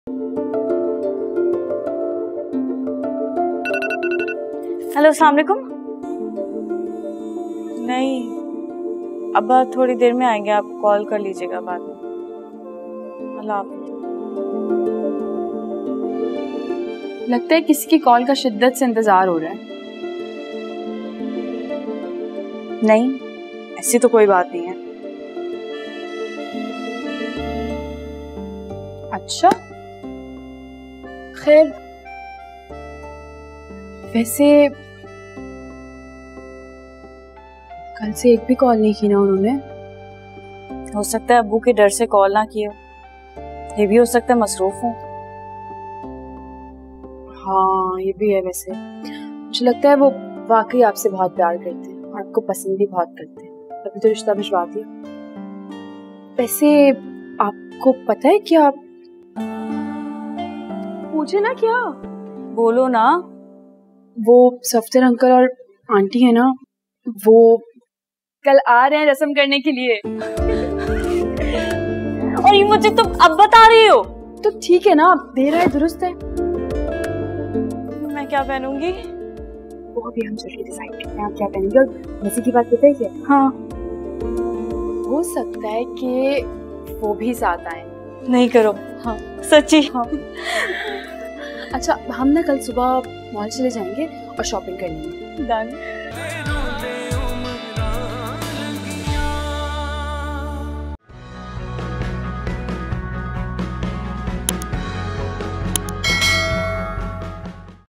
Hello, अस्सलाम वालेकुम। नहीं, अब्बा थोड़ी देर में आएंगे, आप कॉल कर लीजिएगा बाद में। अल्लाह हाफ़िज़। लगता है किसी की कॉल का शिद्दत से इंतजार हो रहा है। नहीं, ऐसी तो कोई बात नहीं है। अच्छा, खैर वैसे कल से एक भी कॉल नहीं की ना उन्होंने। हो सकता है अब्बू के डर से कॉल ना किए हो, ये भी हो सकता है मसरूफ हो। हाँ ये भी है। वैसे मुझे लगता है वो वाकई आपसे बहुत प्यार करते हैं और आपको पसंद भी बहुत करते हैं, तभी तो रिश्ता भिजवा दिया। वैसे आपको पता है क्या? पूछे ना क्या। बोलो ना। वो सफदर अंकल और आंटी है ना, वो कल आ रहे हैं रस्म करने के लिए। और ये मुझे तुम अब बता रही हो? तो ठीक है ना, देर है दुरुस्त है। मैं क्या पहनूंगी? वो अभी हम जल्दी डिसाइड करते हैं आप क्या पहनेंगे। और मजे की बात पता है क्या? हाँ, हो सकता है कि वो भी साथ आए। नहीं करो। हाँ सच्ची? हाँ। अच्छा, हम ना कल सुबह मॉल चले जाएंगे और शॉपिंग कर लेंगे। डन।